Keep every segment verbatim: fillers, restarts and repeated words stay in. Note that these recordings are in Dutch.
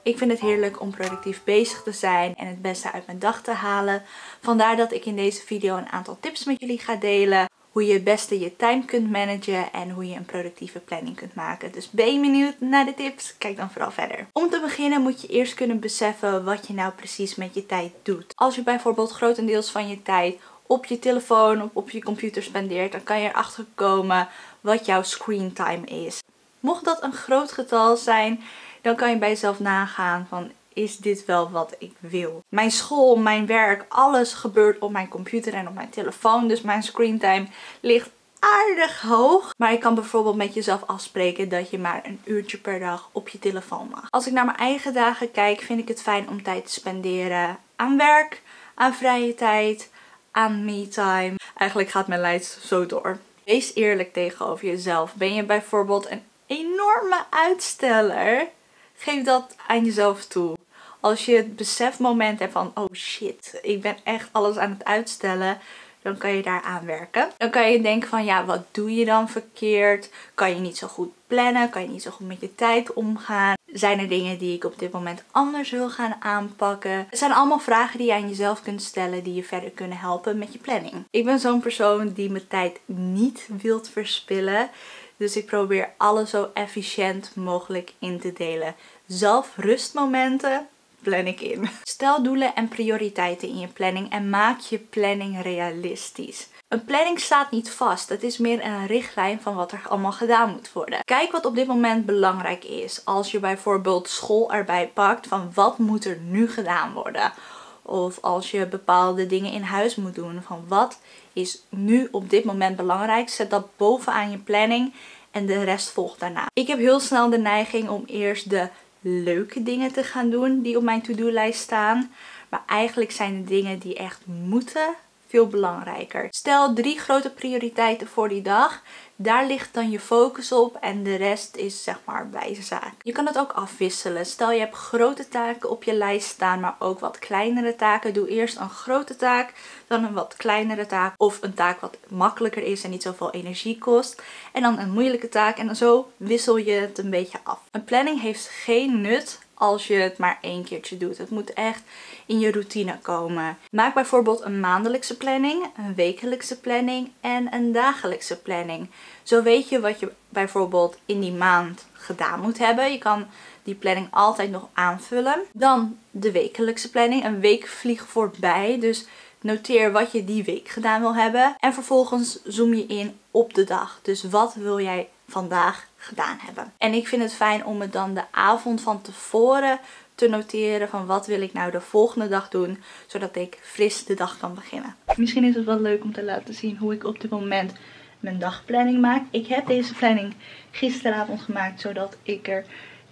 Ik vind het heerlijk om productief bezig te zijn en het beste uit mijn dag te halen. Vandaar dat ik in deze video een aantal tips met jullie ga delen. Hoe je het beste je time kunt managen en hoe je een productieve planning kunt maken. Dus ben je benieuwd naar de tips? Kijk dan vooral verder. Om te beginnen moet je eerst kunnen beseffen wat je nou precies met je tijd doet. Als je bijvoorbeeld grotendeels van je tijd op je telefoon of op je computer spendeert, dan kan je erachter komen wat jouw screen time is. Mocht dat een groot getal zijn, dan kan je bij jezelf nagaan van, is dit wel wat ik wil? Mijn school, mijn werk, alles gebeurt op mijn computer en op mijn telefoon. Dus mijn screentime ligt aardig hoog. Maar je kan bijvoorbeeld met jezelf afspreken dat je maar een uurtje per dag op je telefoon mag. Als ik naar mijn eigen dagen kijk, vind ik het fijn om tijd te spenderen aan werk, aan vrije tijd, aan me-time. Eigenlijk gaat mijn lijst zo door. Wees eerlijk tegenover jezelf. Ben je bijvoorbeeld een enorme uitsteller? Geef dat aan jezelf toe. Als je het besefmoment hebt van, oh shit, ik ben echt alles aan het uitstellen, dan kan je daar aan werken. Dan kan je denken van, ja, wat doe je dan verkeerd? Kan je niet zo goed plannen? Kan je niet zo goed met je tijd omgaan? Zijn er dingen die ik op dit moment anders wil gaan aanpakken? Het zijn allemaal vragen die je aan jezelf kunt stellen die je verder kunnen helpen met je planning. Ik ben zo'n persoon die mijn tijd niet wilt verspillen. Dus ik probeer alles zo efficiënt mogelijk in te delen. Zelf rustmomenten plan ik in. Stel doelen en prioriteiten in je planning en maak je planning realistisch. Een planning staat niet vast. Het is meer een richtlijn van wat er allemaal gedaan moet worden. Kijk wat op dit moment belangrijk is. Als je bijvoorbeeld school erbij pakt van wat moet er nu gedaan worden. Of als je bepaalde dingen in huis moet doen. Van wat is nu op dit moment belangrijk. Zet dat bovenaan je planning en de rest volgt daarna. Ik heb heel snel de neiging om eerst de leuke dingen te gaan doen die op mijn to-do-lijst staan. Maar eigenlijk zijn de dingen die echt moeten veel belangrijker. Stel drie grote prioriteiten voor die dag. Daar ligt dan je focus op en de rest is zeg maar bijzaak. Je kan het ook afwisselen. Stel je hebt grote taken op je lijst staan, maar ook wat kleinere taken. Doe eerst een grote taak, dan een wat kleinere taak. Of een taak wat makkelijker is en niet zoveel energie kost. En dan een moeilijke taak en dan zo wissel je het een beetje af. Een planning heeft geen nut als je het maar één keertje doet. Het moet echt in je routine komen. Maak bijvoorbeeld een maandelijkse planning, een wekelijkse planning en een dagelijkse planning. Zo weet je wat je bijvoorbeeld in die maand gedaan moet hebben. Je kan die planning altijd nog aanvullen. Dan de wekelijkse planning. Een week vliegt voorbij, dus noteer wat je die week gedaan wil hebben. En vervolgens zoom je in op de dag. Dus wat wil jij vandaag gedaan hebben? En ik vind het fijn om het dan de avond van tevoren te noteren van wat wil ik nou de volgende dag doen, zodat ik fris de dag kan beginnen. Misschien is het wel leuk om te laten zien hoe ik op dit moment mijn dagplanning maak. Ik heb deze planning gisteravond gemaakt, zodat ik er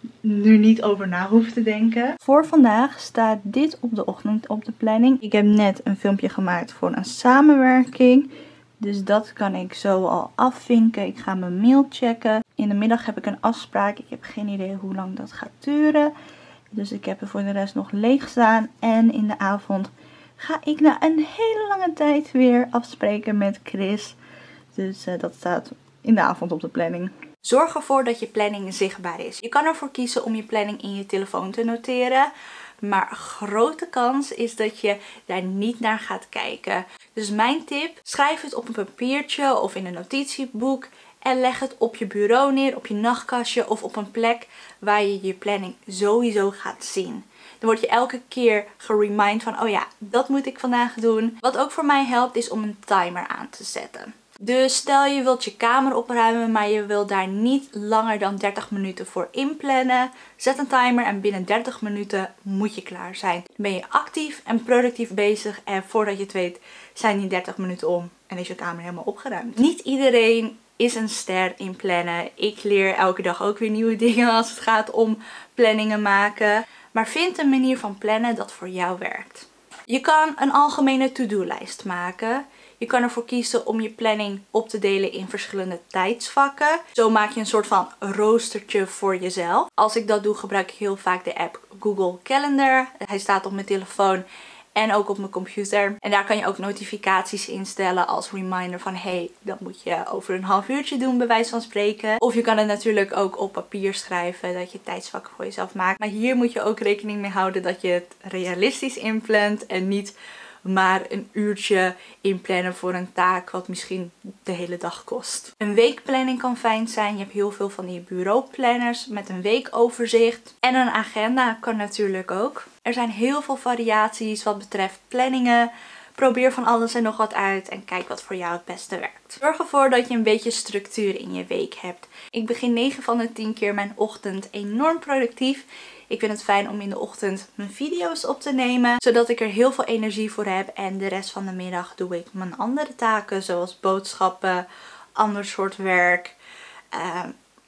nu niet over na hoef te denken. Voor vandaag staat dit op de ochtend op de planning. Ik heb net een filmpje gemaakt voor een samenwerking. Dus dat kan ik zo al afvinken. Ik ga mijn mail checken. In de middag heb ik een afspraak. Ik heb geen idee hoe lang dat gaat duren. Dus ik heb er voor de rest nog leeg staan. En in de avond ga ik na een hele lange tijd weer afspreken met Chris. Dus uh, dat staat in de avond op de planning. Zorg ervoor dat je planning zichtbaar is. Je kan ervoor kiezen om je planning in je telefoon te noteren. Maar een grote kans is dat je daar niet naar gaat kijken. Dus mijn tip, schrijf het op een papiertje of in een notitieboek. En leg het op je bureau neer, op je nachtkastje of op een plek waar je je planning sowieso gaat zien. Dan word je elke keer geremind van, oh ja, dat moet ik vandaag doen. Wat ook voor mij helpt is om een timer aan te zetten. Dus stel je wilt je kamer opruimen, maar je wilt daar niet langer dan dertig minuten voor inplannen. Zet een timer en binnen dertig minuten moet je klaar zijn. Dan ben je actief en productief bezig en voordat je het weet zijn die dertig minuten om en is je kamer helemaal opgeruimd. Niet iedereen is een ster in plannen. Ik leer elke dag ook weer nieuwe dingen als het gaat om planningen maken. Maar vind een manier van plannen dat voor jou werkt. Je kan een algemene to-do-lijst maken. Je kan ervoor kiezen om je planning op te delen in verschillende tijdsvakken. Zo maak je een soort van roostertje voor jezelf. Als ik dat doe, gebruik ik heel vaak de app Google Calendar. Hij staat op mijn telefoon En ook op mijn computer. En daar kan je ook notificaties instellen als reminder van hey, dat moet je over een half uurtje doen bij wijze van spreken. Of je kan het natuurlijk ook op papier schrijven dat je tijdsvakken voor jezelf maakt. Maar hier moet je ook rekening mee houden dat je het realistisch inplant en niet maar een uurtje inplannen voor een taak wat misschien de hele dag kost. Een weekplanning kan fijn zijn. Je hebt heel veel van die bureauplanners met een weekoverzicht. En een agenda kan natuurlijk ook. Er zijn heel veel variaties wat betreft planningen. Probeer van alles en nog wat uit en kijk wat voor jou het beste werkt. Zorg ervoor dat je een beetje structuur in je week hebt. Ik begin negen van de tien keer mijn ochtend enorm productief. Ik vind het fijn om in de ochtend mijn video's op te nemen, zodat ik er heel veel energie voor heb. En de rest van de middag doe ik mijn andere taken, zoals boodschappen, ander soort werk, uh,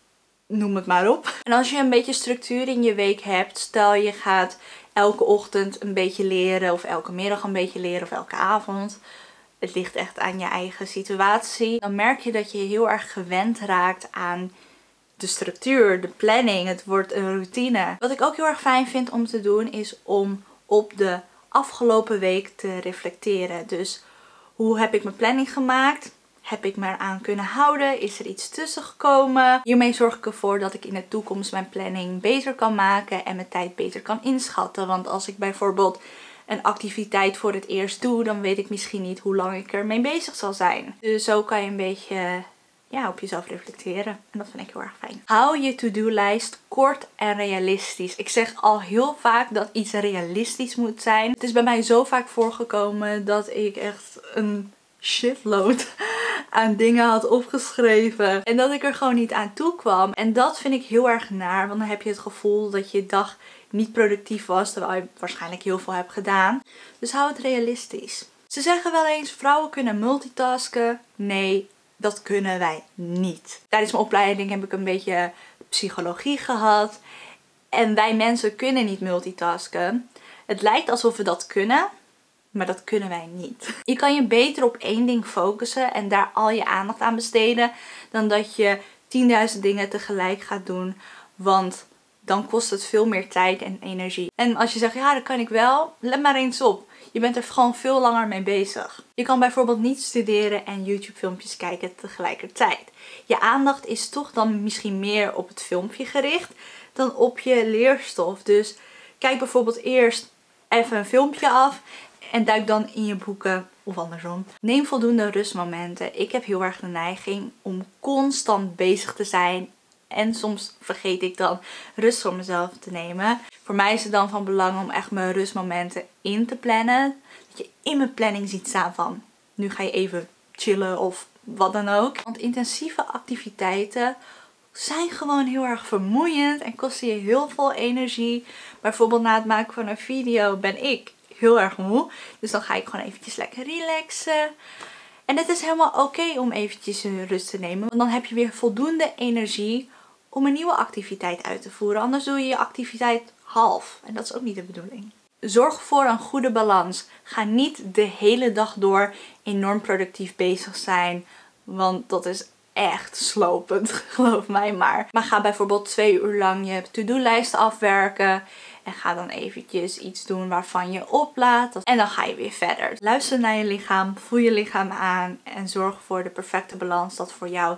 noem het maar op. En als je een beetje structuur in je week hebt, stel je gaat elke ochtend een beetje leren of elke middag een beetje leren of elke avond. Het ligt echt aan je eigen situatie. Dan merk je dat je heel erg gewend raakt aan de structuur, de planning. Het wordt een routine. Wat ik ook heel erg fijn vind om te doen is om op de afgelopen week te reflecteren. Dus hoe heb ik mijn planning gemaakt? Heb ik me eraan kunnen houden? Is er iets tussen gekomen? Hiermee zorg ik ervoor dat ik in de toekomst mijn planning beter kan maken en mijn tijd beter kan inschatten. Want als ik bijvoorbeeld een activiteit voor het eerst doe, dan weet ik misschien niet hoe lang ik ermee bezig zal zijn. Dus zo kan je een beetje ja, op jezelf reflecteren. En dat vind ik heel erg fijn. Hou je to-do-lijst kort en realistisch. Ik zeg al heel vaak dat iets realistisch moet zijn. Het is bij mij zo vaak voorgekomen dat ik echt een shitload aan dingen had opgeschreven. En dat ik er gewoon niet aan toe kwam. En dat vind ik heel erg naar. Want dan heb je het gevoel dat je dag niet productief was. Terwijl je waarschijnlijk heel veel hebt gedaan. Dus hou het realistisch. Ze zeggen wel eens, vrouwen kunnen multitasken. Nee, dat kunnen wij niet. Tijdens mijn opleiding heb ik een beetje psychologie gehad. En wij mensen kunnen niet multitasken. Het lijkt alsof we dat kunnen. Maar dat kunnen wij niet. Je kan je beter op één ding focussen en daar al je aandacht aan besteden. Dan dat je tienduizend dingen tegelijk gaat doen. Want dan kost het veel meer tijd en energie. En als je zegt, ja dat kan ik wel. Let maar eens op. Je bent er gewoon veel langer mee bezig. Je kan bijvoorbeeld niet studeren en YouTube filmpjes kijken tegelijkertijd. Je aandacht is toch dan misschien meer op het filmpje gericht dan op je leerstof. Dus kijk bijvoorbeeld eerst even een filmpje af. En duik dan in je boeken of andersom. Neem voldoende rustmomenten. Ik heb heel erg de neiging om constant bezig te zijn. En soms vergeet ik dan rust voor mezelf te nemen. Voor mij is het dan van belang om echt mijn rustmomenten in te plannen. Dat je in mijn planning ziet staan van nu ga je even chillen of wat dan ook. Want intensieve activiteiten zijn gewoon heel erg vermoeiend en kosten je heel veel energie. Bijvoorbeeld na het maken van een video ben ik heel erg moe. Dus dan ga ik gewoon eventjes lekker relaxen. En het is helemaal oké okay om eventjes rust te nemen. Want dan heb je weer voldoende energie om een nieuwe activiteit uit te voeren. Anders doe je je activiteit half. En dat is ook niet de bedoeling. Zorg voor een goede balans. Ga niet de hele dag door enorm productief bezig zijn. Want dat is echt slopend, geloof mij maar. Maar ga bijvoorbeeld twee uur lang je to-do-lijst afwerken. En ga dan eventjes iets doen waarvan je oplaadt. En dan ga je weer verder. Luister naar je lichaam, voel je lichaam aan. En zorg voor de perfecte balans dat voor jou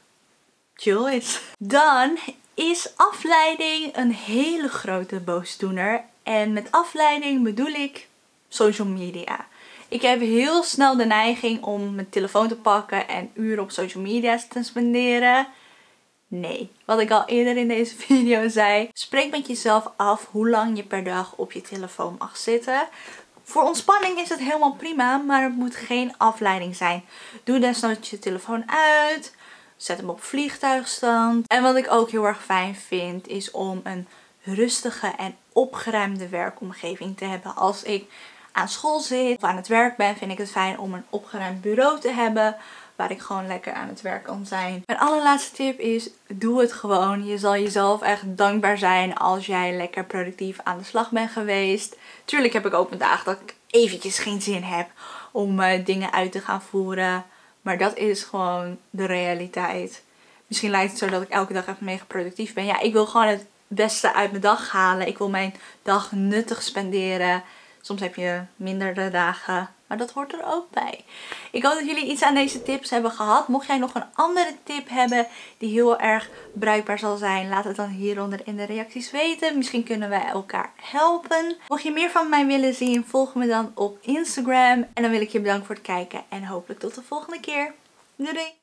chill is. Dan is afleiding een hele grote boosdoener. En met afleiding bedoel ik social media. Ik heb heel snel de neiging om mijn telefoon te pakken en uren op social media te spenderen. Nee, wat ik al eerder in deze video zei. Spreek met jezelf af hoe lang je per dag op je telefoon mag zitten. Voor ontspanning is het helemaal prima, maar het moet geen afleiding zijn. Doe desnoods je telefoon uit. Zet hem op vliegtuigstand. En wat ik ook heel erg fijn vind is om een rustige en opgeruimde werkomgeving te hebben. Als ik aan school zit of aan het werk ben, vind ik het fijn om een opgeruimd bureau te hebben. Waar ik gewoon lekker aan het werk kan zijn. Mijn allerlaatste tip is, doe het gewoon. Je zal jezelf echt dankbaar zijn als jij lekker productief aan de slag bent geweest. Tuurlijk heb ik ook mijn dagen dat ik eventjes geen zin heb om uh, dingen uit te gaan voeren. Maar dat is gewoon de realiteit. Misschien lijkt het zo dat ik elke dag even mega productief ben. Ja, ik wil gewoon het beste uit mijn dag halen. Ik wil mijn dag nuttig spenderen. Soms heb je mindere dagen, maar dat hoort er ook bij. Ik hoop dat jullie iets aan deze tips hebben gehad. Mocht jij nog een andere tip hebben die heel erg bruikbaar zal zijn, laat het dan hieronder in de reacties weten. Misschien kunnen wij elkaar helpen. Mocht je meer van mij willen zien, volg me dan op Instagram. En dan wil ik je bedanken voor het kijken en hopelijk tot de volgende keer. Doei doei!